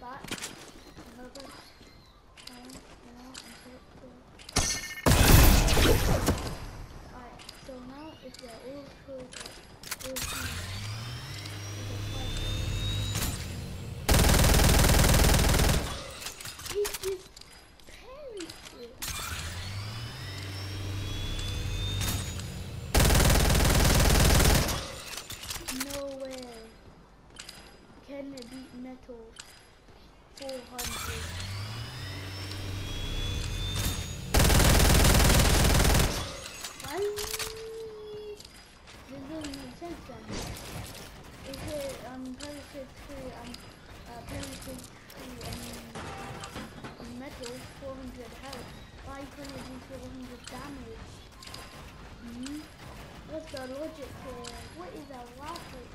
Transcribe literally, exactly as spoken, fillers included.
back. Another time, you know, until it's alright, so now if they're all closed up, we'll see. He just perished it. No way. Can it beat Metal four hundred? Why? This doesn't make sense then. Is it um Periscope three um uh Periscope three um, um Metal four hundred health? Why couldn't it do four hundred damage? Hmm? What's the logic here? What is that logic?